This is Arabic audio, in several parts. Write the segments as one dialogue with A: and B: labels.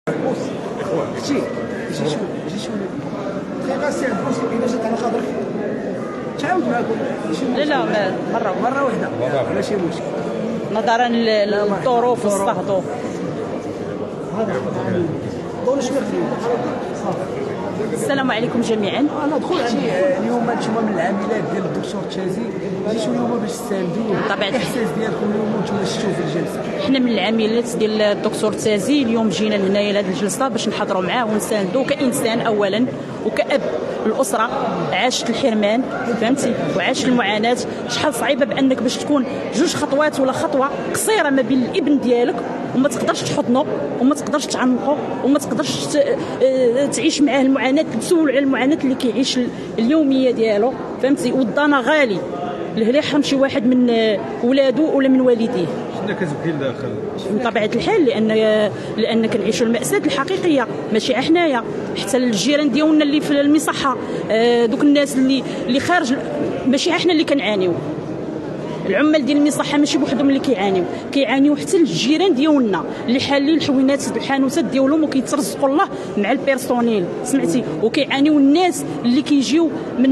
A: اختي جي شويه دقيقه سي عبد البوس الا جات على خاطرك تعاود معكم.
B: لا لا
A: مره واحده ماشي مشكل
B: نظرا للظروف والصهد. السلام عليكم جميعا.
A: انا دخل اليوم نتوما من العاملات ديال الدكتور تشازي جيتوا اليوم باش تساندوا
B: طبعا
A: الاحساس ديالكم اليوم وانتم شفتوا في الجلسه.
B: حنا من العاملات ديال الدكتور تشازي اليوم جينا لهنايا لهذه الجلسه باش نحضروا معاه ونساندوه كانسان اولا وكأب الاسره عاشت الحرمان فهمتي وعاش المعاناه. شحال صعيبه بانك باش تكون جوج خطوات ولا خطوه قصيره ما بين الابن ديالك وما تقدرش تحضنه وما تقدرش تعنقه وما تقدرش تعيش معاه المعاناه، تسول على المعاناه اللي كيعيش اليوميه ديالو فهمتي. والضنا غالي لا يحرم شي واحد من ولادو ولا من والديه.
C: شنو كتبكي لداخل؟
B: بطبيعه الحال لان كنعيشوا المأساة الحقيقيه ماشي حنايا، حتى الجيران ديالنا اللي في المصحه دوك الناس اللي خارج ماشي حنا اللي كنعانيو. العمال ديال المصحه ماشي بوحدهم اللي كيعانيو حتى الجيران ديالنا اللي حالين الحوينات الحانوتات ديالهم وكيترزقوا الله مع البيرسونيل سمعتي. وكيعانيو الناس اللي كيجيو من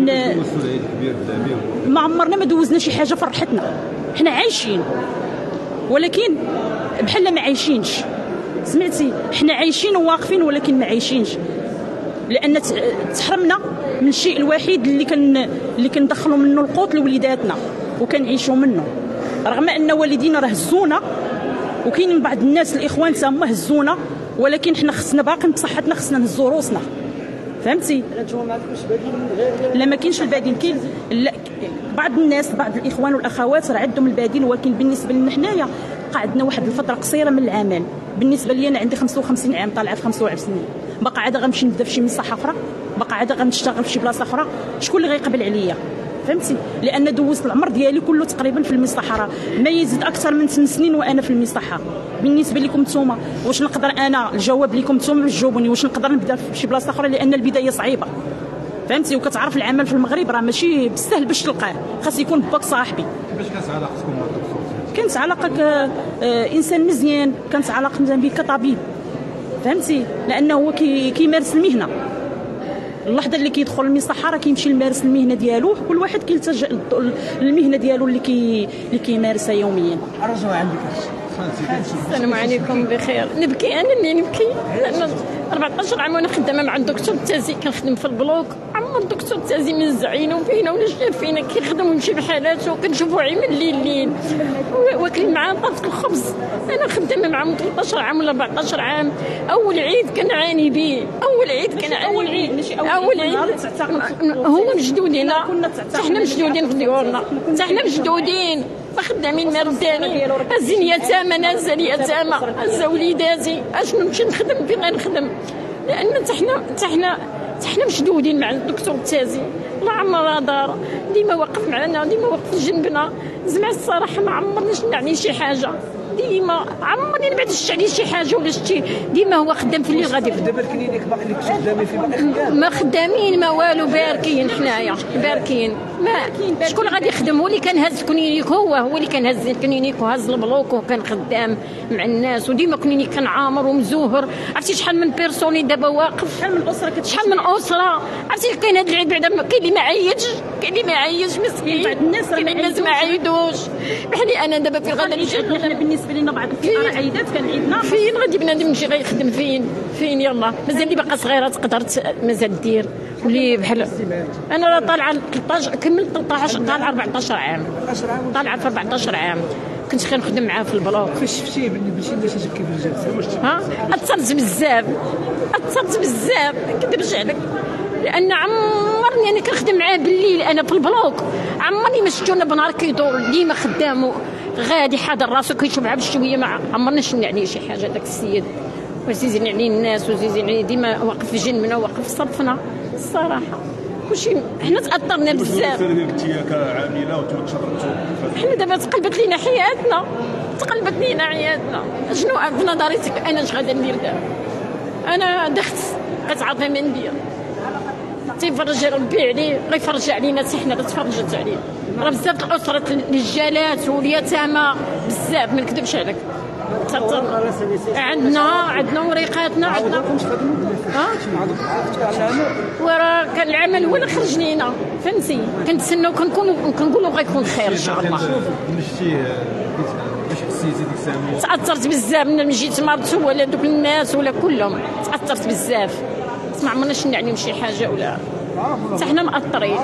B: ما عمرنا ما دوزنا شي حاجه فرحتنا. حنا عايشين ولكن بحال ما عايشينش سمعتي. حنا عايشين وواقفين ولكن ما عايشينش لان تحرمنا من الشيء الوحيد اللي كندخلوا منه القوت لوليداتنا وكنعيشوا منه، رغم ان والدينا راه هزونا وكاين بعض الناس الاخوان تما هزونا، ولكن حنا خصنا باقي بصحتنا خصنا نهزوا روسنا فهمتي. لا ما كاينش البديل. كاين بعض الناس بعض الاخوان والاخوات راه عندهم البديل، ولكن بالنسبه لنا حنايا قعدنا واحد الفتره قصيره من العمل. بالنسبه لي انا عندي 55 عام طالعه في 25 باقا عاد غنمشي نبدا في شي مصحه اخرى، باقا عاد غنشتغل في شي بلاصه اخرى، شكون اللي غيقبل عليا فهمتي. لان دوزت العمر ديالي كله تقريبا في المصحه، راه ما يزيد اكثر من 8 سنين وانا في المصحه. بالنسبه لكم نتوما واش نقدر انا الجواب لكم نتوما باش تجاوبوني واش نقدر نبدا في شي بلاصه اخرى؟ لان البدايه صعيبه فهمتي. وكتعرف العمل في المغرب راه ماشي بالسهل باش تلقاه، خاص يكون باك صاحبي.
C: كيفاش كانت علاقتكم مع الدكتور؟
B: كانت علاقه انسان مزيان، كانت علاقه مزيان به كطبيب فهمتي. لانه هو كيمارس المهنه. اللحظه اللي كيدخل المصحه راه كيمشي لمارس المهنه ديالو، كل واحد كيلتجئ للمهنه ديالو اللي كيمارسها يوميا.
A: رجعوا عندك
D: السلام عليكم بخير. نبكي انا اللي نبكي لان 14 عام وانا خدامه مع الدكتور التازي، كنخدم في البلوك. عمر الدكتور التازي من زعينه وفينا ولا شايف فينا كيخدم ويمشي بحالاته وكنشوفوا عيم الليل واكلين معاه طاس الخبز. انا خدامه معاه 13 عام ولا 14 عام. اول عيد كنعاني به، اول عيد اول عيد هما مشدودين، حنا مشدودين في ديورنا، حنا مشدودين خدامين مردانين. هزين يتامى نازل يتامى هزا وليداتي اشنو نمشي نخدم فين غنخدم؟ لان حنا مشدودين مع الدكتور التازي. الله عمرها دار ديما واقف معنا، ديما واقف جنبنا. زعما الصراحه ما عمرناش نعني شي حاجه، ديما عمرني ما بعدش عليه شي حاجه ولا شتي. ديما هو خدام في اللي غادي.
A: دابا الكلينيك باقي لك خدامين في باقي
D: ما خدامين ما والو، باركين حنايا باركين. ما شكون غادي يخدم؟ هو اللي كان هز كلينيك، هو اللي كان هز الكلينيك وهز البلوك وكان خدام مع الناس. وديما كلينيك كان عامر ومزوهر. عرفتي شحال من بيرسوني دابا واقف، شحال من اسره شحال من اسره. عرفتي كاين هاد العيد بعدا كاين اللي ما عيطش، كاين اللي ما عيطش مسكين. بعض الناس ما عيطوش بحالي انا دابا في الغدا نجي.
B: حنا بالنسبه لنا بعض العيدات كان عيدنا
D: فين غادي بنادم يمشي غيخدم فين يلا مازال اللي باقا صغيره تقدر مازال دير واللي بحال انا راه طالعه 13 كملت 13 طالعه 14 عام طالعه في 14 عام كنت كنخدم معاه في البلوك.
A: فاش شفتيه باش الناس تبكي في الجلسه؟
D: ها اثرت بزاف ما نكذبش عليك، لان عمرني انا كنخدم معاه بالليل انا في البلوك، عمرني ما شفتونا بنهار كيدور ديما خدامو غادي حاضر راسو كيشوف معاه بشويه. ما عمرنا شفنا عليه شي حاجه داك السيد، وزيزين عليه الناس وزيزين عليه ديما واقف في جنبنا واقف في صفنا. الصراحه كلشي حنا تاثرنا بزاف.
C: انت كعامله وتشربتوا
D: حنا دابا تقلبت لينا حياتنا، شنو في نظريتك انا اش غادا ندير دابا؟ انا دخت كتعرفي من ندير تيفرج ربي عليه غيفرج علينا حتى حنا تفرجت عليه. راه بزاف الاسره الرجالات واليتامى بزاف ما نكذبش عليك عندنا وريقاتنا عندنا. وراه كان العمل هو اللي خرج لينا، فهمتي؟ كنتسناو كنقولوا غيكون خير ان شاء الله.
C: باش حسيتي ديك الساعه؟
D: تاثرت بزاف من جيت مرتو ولا دوك الناس ولا كلهم، تاثرت بزاف. ما عمرناش نعنيو شي حاجه ولا حتى حنا مأثرين.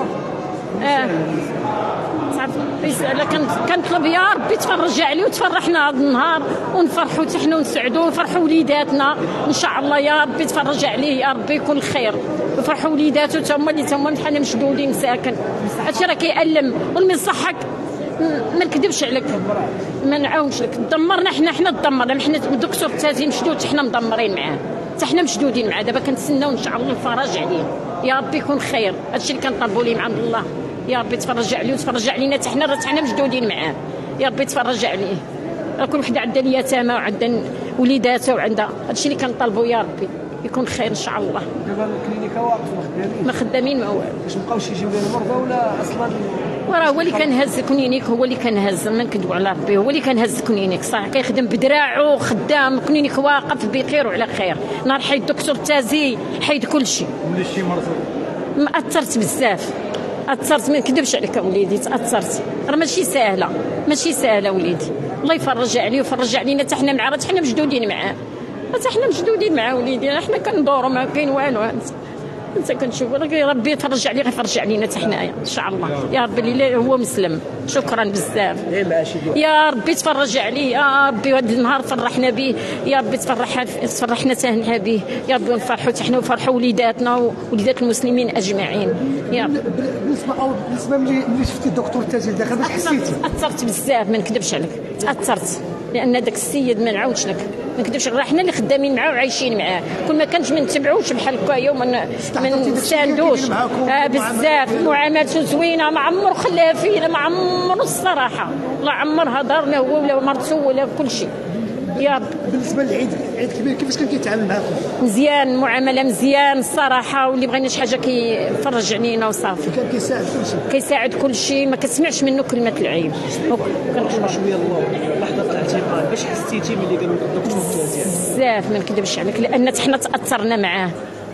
D: رسالة كنطلب يا ربي تفرج عليه وتفرحنا هذا النهار ونفرحوا حتى حنا ونسعدوا ونفرحوا وليداتنا ان شاء الله. يا ربي تفرج عليه، يا ربي يكون خير، وفرحوا وليداتو تا هما اللي حنا مشدودين ساكن. هادشي راه كيألم والمن صحك ما نكذبش عليك، ما نعاونش لك. دمرنا حنا دمرنا حنا. الدكتور التازي مشدود، حنا مدمرين معاه، حتى حنا مشدودين معاه. دابا كنتسناو ان شاء الله الفرج عليه، يا ربي يكون خير. هادشي اللي كنطلبوا ليه من عند الله، يا ربي تفرج عليه وتفرج علينا حتى حنا مشدودين معاه. يا ربي تفرج عليه. كل وحده عندها اليتامى وعندها وليداتها وعندها، هادشي اللي كنطلبوا، يا ربي يكون خير ان شاء الله.
A: دابا الكلينيكا واقفه
D: ما خدامين ما والو.
A: باش مابقاوش يجيو لنا المرضى ولا اصلا؟
D: وراه هو اللي كنهز كلينيك، هو اللي كنهز، ما نكذبوا على ربي، هو اللي كنهز كلينيك صح. كيخدم بدراعو، خدام كلينيك واقف بخير وعلى خير. نهار حيد الدكتور التازي حيد كل شيء.
C: ولا شي مرض؟
D: ما اثرت بزاف، اثرت، ما نكذبش عليك وليدي، تاثرت. راه ماشي سهله وليدي. الله يفرج عليه ويفرج علينا حتى حنا معاه، حتى حنا مشدودين معاه، حتى حنا مشدودين معاه وليدي. حنا كندوروا ما كاين والو. انت كنشوف ربي يفرج عليه، غيفرج علينا حتى حنايا ان شاء الله. يا ربي اللي هو مسلم. شكرا بزاف. يا ربي تفرج عليه، يا ربي هذا النهار فرحنا به، يا ربي تفرحنا تهنها به، يا ربي ونفرحوا حتى حنا وفرحوا وليداتنا ووليدات المسلمين اجمعين. يا ربي
A: بالنسبه ملي شفتي الدكتور التازي داخل باش حسيتي؟
D: تاثرت بزاف، ما نكذبش عليك، تاثرت لان داك السيد ما نعاودش لك، ما نكذبش. راه حنا اللي خدامين معاه وعايشين معاه، كل ما كانش ما نتبعوش بحال هكايا وما نساندوش. بزاف معاملته زوينه، ما عمر خلاها فينا، ما عمر الصراحه، لا عمر هضرنا هو ولا مرتو ولا كل شيء. يا رب.
A: بالنسبه للعيد، عيد كبير، كيفاش كان كيتعامل معاكم؟
D: مزيان، معامله مزيان الصراحه، واللي بغينا شي حاجه كيفرج علينا وصافي.
A: كان كيساعد كل شيء،
D: كيساعد كل شيء، ما كتسمعش منه كلمه العيب.
E: كنرجعوا شويه لحظه الاعتقال، باش حسيتي ملي قالوا الدكتور التازي؟
D: بزاف، ما نكذبش عليك، لان حنا تاثرنا معاه،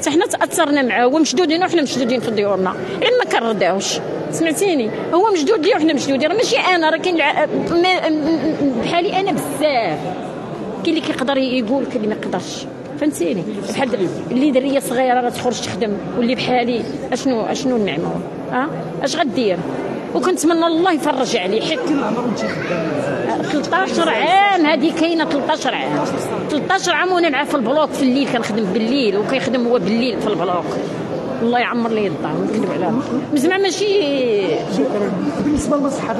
D: هو مشدودين وحنا مشدودين في ديورنا، غير ما كنرضاوش. سمعتيني؟ هو مشدود لي وحنا مشدودين، راه ماشي انا، راه كاين بحالي انا بزاف. كاين اللي كيقدر يقول، كاين اللي ما يقدرش، فهمتيني؟ بحال اللي دريه صغيره راه تخرج تخدم، واللي بحالي اشنو نعملوا؟ اش غدير؟ وكنتمنى الله يفرج عليه، حيت 13 عام هذه كاينه، 13 عام وانا معاه في البلوك في الليل، كنخدم بالليل وكيخدم هو بالليل في البلوك. الله يعمر لي الدار، نكذب عليه، زعما ماشي.
A: بالنسبه للمصحه